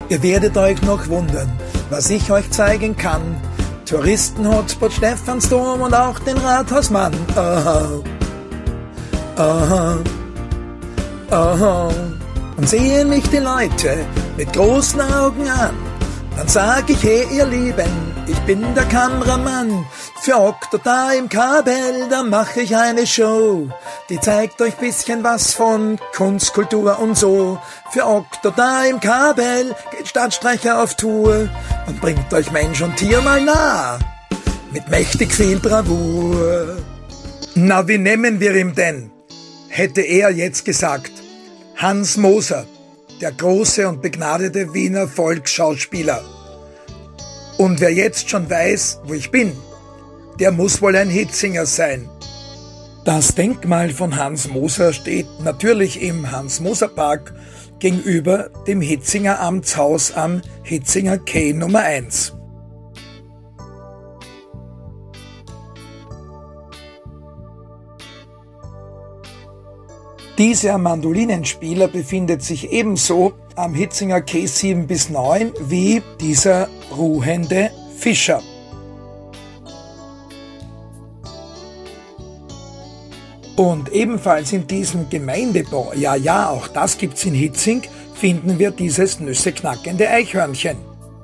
Ihr werdet euch noch wundern, was ich euch zeigen kann. Touristen-Hotspot Stephansdom und auch den Rathausmann. Aha, aha, aha. Und sehen mich die Leute mit großen Augen an, dann sag ich, hey ihr Lieben, ich bin der Kameramann. Für Okto da im Kabel, da mach ich eine Show. Die zeigt euch bisschen was von Kunst, Kultur und so. Für Okto da im Kabel geht Stadtstreicher auf Tour und bringt euch Mensch und Tier mal nah. Mit mächtig viel Bravour. Na, wie nehmen wir ihn denn? Hätte er jetzt gesagt. Hans Moser, der große und begnadete Wiener Volksschauspieler. Und wer jetzt schon weiß, wo ich bin, der muss wohl ein Hitzinger sein. Das Denkmal von Hans Moser steht natürlich im Hans-Moser-Park gegenüber dem Hitzinger Amtshaus am Hitzinger Quai Nummer 1. Dieser Mandolinenspieler befindet sich ebenso am Hitzinger Quai 7 bis 9 wie dieser ruhende Fischer. Und ebenfalls in diesem Gemeindebau, ja, auch das gibt's in Hitzing, finden wir dieses nüsseknackende Eichhörnchen.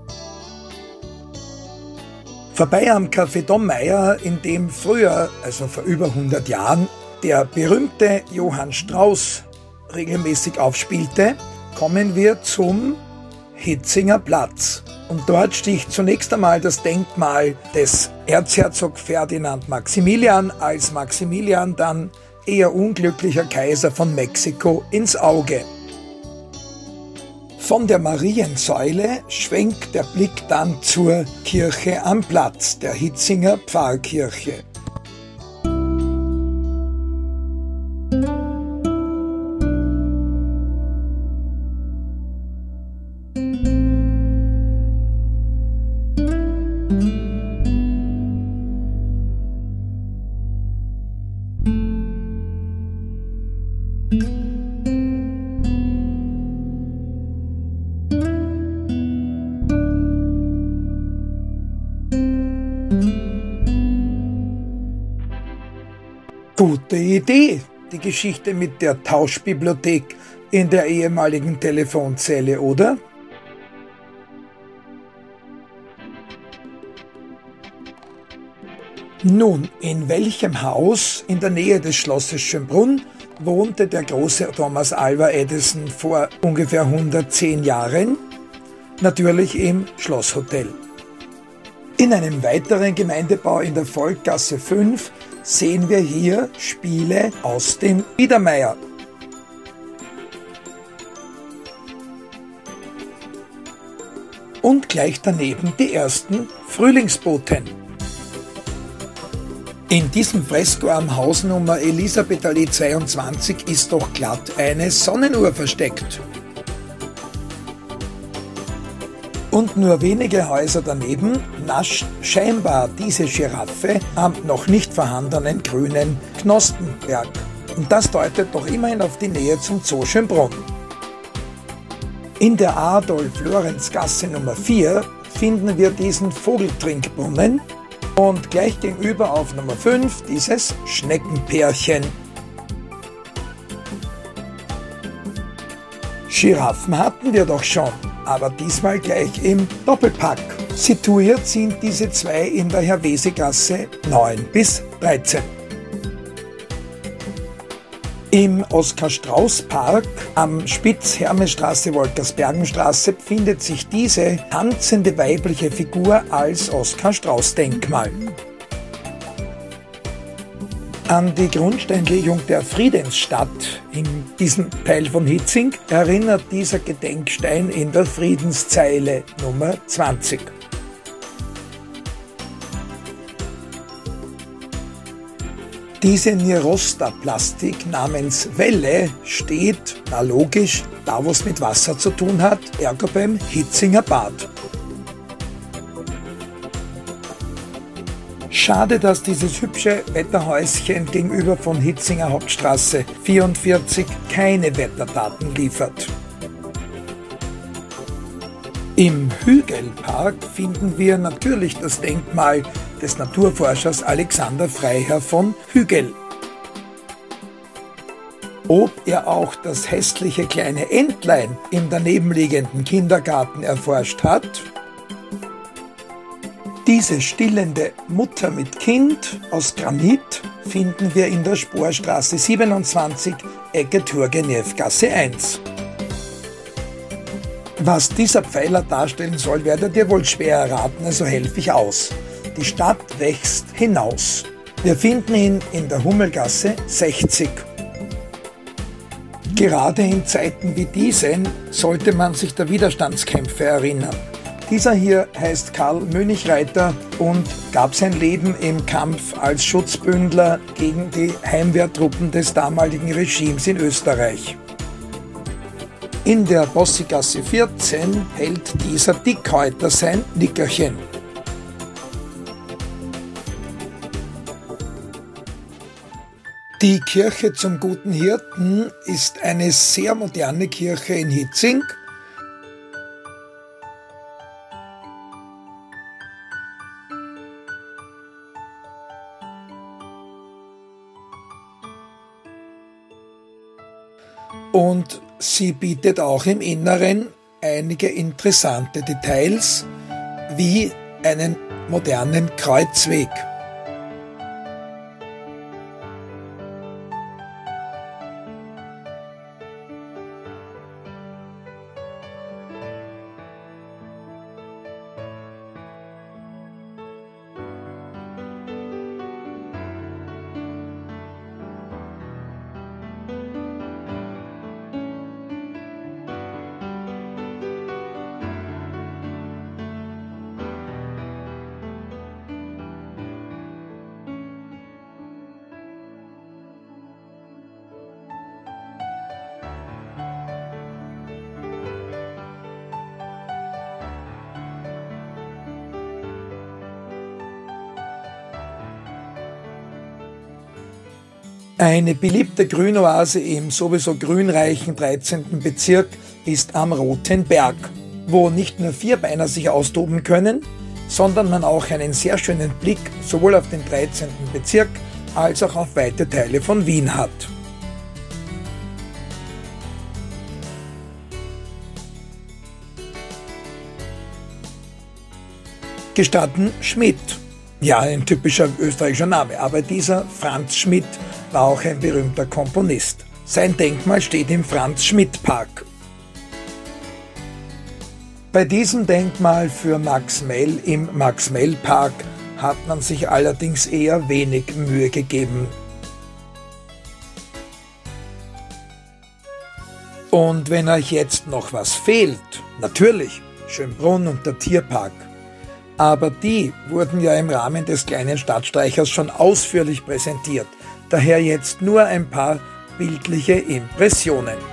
Vorbei am Café Dommeier, in dem früher, also vor über 100 Jahren, der berühmte Johann Strauss regelmäßig aufspielte, kommen wir zum Hitzinger Platz. Und dort sticht zunächst einmal das Denkmal des Erzherzog Ferdinand Maximilian als Maximilian, dann eher unglücklicher Kaiser von Mexiko, ins Auge. Von der Mariensäule schwenkt der Blick dann zur Kirche am Platz, der Hitzinger Pfarrkirche. Gute Idee, die Geschichte mit der Tauschbibliothek in der ehemaligen Telefonzelle, oder? Nun, in welchem Haus in der Nähe des Schlosses Schönbrunn wohnte der große Thomas Alva Edison vor ungefähr 110 Jahren? Natürlich im Schlosshotel. In einem weiteren Gemeindebau in der Volkgasse 5 sehen wir hier Spiele aus dem Biedermeier. Und gleich daneben die ersten Frühlingsboten. In diesem Fresko am Hausnummer Elisabethallee 22 ist doch glatt eine Sonnenuhr versteckt. Und nur wenige Häuser daneben nascht scheinbar diese Giraffe am noch nicht vorhandenen grünen Knospenberg. Und das deutet doch immerhin auf die Nähe zum Zoo Schönbrunn. In der Adolf-Lorenz-Gasse Nummer 4 finden wir diesen Vogeltrinkbrunnen und gleich gegenüber auf Nummer 5 dieses Schneckenpärchen. Giraffen hatten wir doch schon, aber diesmal gleich im Doppelpack. Situiert sind diese zwei in der Herr-Wese-Gasse 9 bis 13. Im Oskar-Strauß-Park am Spitz-Hermesstraße-Wolkersbergenstraße befindet sich diese tanzende weibliche Figur als Oskar-Strauß-Denkmal. An die Grundsteinlegung der Friedensstadt in diesem Teil von Hitzing erinnert dieser Gedenkstein in der Friedenszeile Nummer 20. Diese Nirosta-Plastik namens Welle steht, na logisch, da wo es mit Wasser zu tun hat, ergo beim Hitzinger Bad. Schade, dass dieses hübsche Wetterhäuschen gegenüber von Hitzinger Hauptstraße 44 keine Wetterdaten liefert. Im Hügelpark finden wir natürlich das Denkmal des Naturforschers Alexander Freiherr von Hügel. Ob er auch das hässliche kleine Entlein im danebenliegenden Kindergarten erforscht hat? Diese stillende Mutter mit Kind aus Granit finden wir in der Sporstraße 27, Ecke Turgenevgasse 1. Was dieser Pfeiler darstellen soll, werdet ihr wohl schwer erraten, also helfe ich aus. Die Stadt wächst hinaus. Wir finden ihn in der Hummelgasse 60. Gerade in Zeiten wie diesen sollte man sich der Widerstandskämpfe erinnern. Dieser hier heißt Karl Mönchreiter und gab sein Leben im Kampf als Schutzbündler gegen die Heimwehrtruppen des damaligen Regimes in Österreich. In der Bossigasse 14 hält dieser Dickhäuter sein Nickerchen. Die Kirche zum Guten Hirten ist eine sehr moderne Kirche in Hitzing. Und sie bietet auch im Inneren einige interessante Details, wie einen modernen Kreuzweg. Eine beliebte Grünoase im sowieso grünreichen 13. Bezirk ist am Roten Berg, wo nicht nur Vierbeiner sich austoben können, sondern man auch einen sehr schönen Blick sowohl auf den 13. Bezirk als auch auf weite Teile von Wien hat. Gestatten Schmidt. Ja, ein typischer österreichischer Name, aber dieser Franz Schmidt war auch ein berühmter Komponist. Sein Denkmal steht im Franz-Schmidt-Park. Bei diesem Denkmal für Max Mell im Max-Mell-Park hat man sich allerdings eher wenig Mühe gegeben. Und wenn euch jetzt noch was fehlt, natürlich Schönbrunn und der Tierpark. Aber die wurden ja im Rahmen des kleinen Stadtstreichers schon ausführlich präsentiert. Daher jetzt nur ein paar bildliche Impressionen.